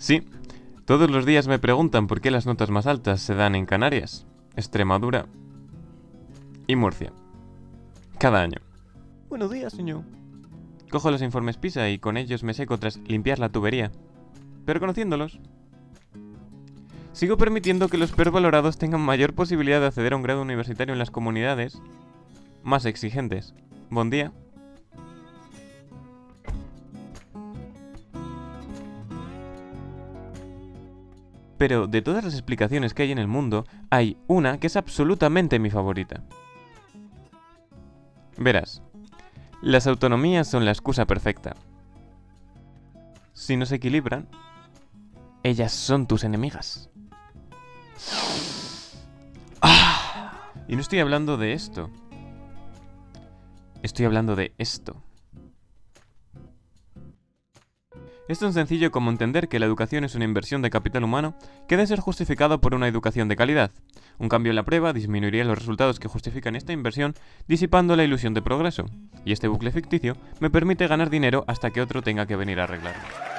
Sí, todos los días me preguntan por qué las notas más altas se dan en Canarias, Extremadura y Murcia. Cada año. Buenos días, señor. Cojo los informes PISA y con ellos me seco tras limpiar la tubería. Pero conociéndolos, sigo permitiendo que los peor valorados tengan mayor posibilidad de acceder a un grado universitario en las comunidades más exigentes. Buen día. Pero de todas las explicaciones que hay en el mundo, hay una que es absolutamente mi favorita. Verás, las autonomías son la excusa perfecta. Si no se equilibran, ellas son tus enemigas. Y no estoy hablando de esto. Estoy hablando de esto. Es tan sencillo como entender que la educación es una inversión de capital humano que debe ser justificada por una educación de calidad. Un cambio en la prueba disminuiría los resultados que justifican esta inversión, disipando la ilusión de progreso. Y este bucle ficticio me permite ganar dinero hasta que otro tenga que venir a arreglarlo.